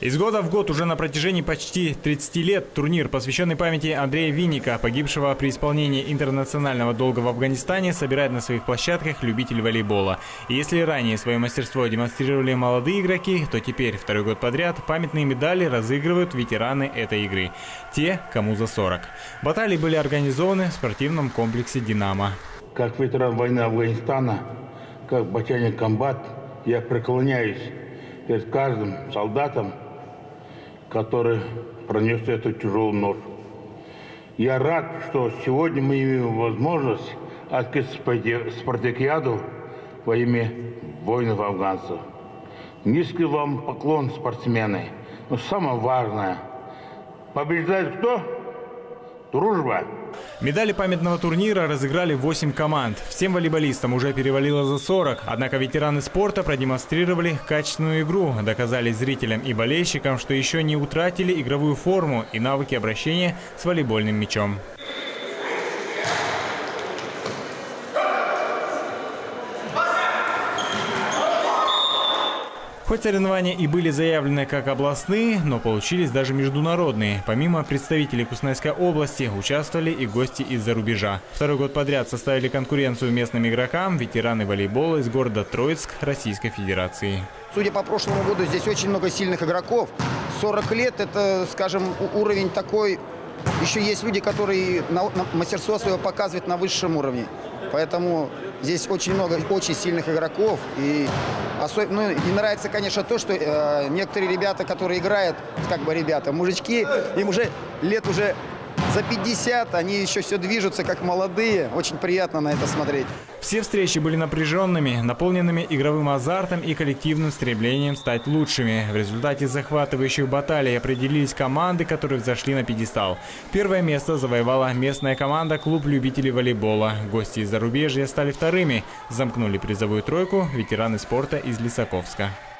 Из года в год уже на протяжении почти 30 лет турнир, посвященный памяти Андрея Винника, погибшего при исполнении интернационального долга в Афганистане, собирает на своих площадках любителей волейбола. И если ранее свое мастерство демонстрировали молодые игроки, то теперь второй год подряд памятные медали разыгрывают ветераны этой игры. Те, кому за 40. Баталии были организованы в спортивном комплексе «Динамо». Как ветеран войны Афганистана, как ботаник комбат, я преклоняюсь перед каждым солдатом, который пронес эту тяжелую ношу. Я рад, что сегодня мы имеем возможность открыть спартакиаду во имя воинов-афганцев. Низкий вам поклон, спортсмены. Но самое важное, побеждает кто? Дружба. Медали памятного турнира разыграли 8 команд. Всем волейболистам уже перевалило за 40. Однако ветераны спорта продемонстрировали качественную игру. Доказали зрителям и болельщикам, что еще не утратили игровую форму и навыки обращения с волейбольным мячом. Хоть соревнования и были заявлены как областные, но получились даже международные. Помимо представителей Кустанайской области участвовали и гости из-за рубежа. Второй год подряд составили конкуренцию местным игрокам ветераны волейбола из города Троицк Российской Федерации. Судя по прошлому году, здесь очень много сильных игроков. 40 лет – это, скажем, уровень такой. Еще есть люди, которые мастерство свое показывают на высшем уровне. Поэтому здесь очень много очень сильных игроков. И нравится, конечно, то, что некоторые ребята, которые играют, мужички, им уже лет уже за 50, они еще все движутся как молодые. Очень приятно на это смотреть. Все встречи были напряженными, наполненными игровым азартом и коллективным стремлением стать лучшими. В результате захватывающих баталий определились команды, которые взошли на пьедестал. Первое место завоевала местная команда «Клуб любителей волейбола». Гости из зарубежья стали вторыми. Замкнули призовую тройку ветераны спорта из Лисаковска.